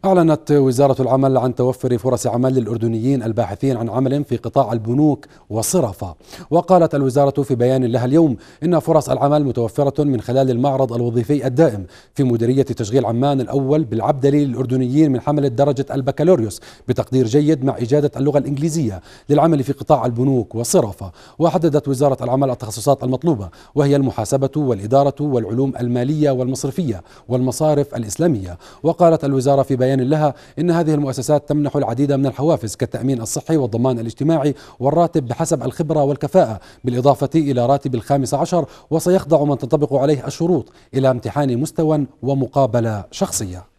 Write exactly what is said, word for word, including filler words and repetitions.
أعلنت وزارة العمل عن توفر فرص عمل للأردنيين الباحثين عن عمل في قطاع البنوك والصرافة. وقالت الوزارة في بيان لها اليوم إن فرص العمل متوفرة من خلال المعرض الوظيفي الدائم في مديرية تشغيل عمان الأول بالعبدلي للأردنيين من حملة درجة البكالوريوس بتقدير جيد مع إجادة اللغة الإنجليزية للعمل في قطاع البنوك والصرافة. وحددت وزارة العمل التخصصات المطلوبة وهي المحاسبة والإدارة والعلوم المالية والمصرفية والمصارف الإسلامية. وقالت الوزارة في بيان لها إن هذه المؤسسات تمنح العديد من الحوافز كالتأمين الصحي والضمان الاجتماعي والراتب بحسب الخبرة والكفاءة، بالإضافة إلى راتب الخامس عشر، وسيخضع من تنطبق عليه الشروط إلى امتحان مستوى ومقابلة شخصية.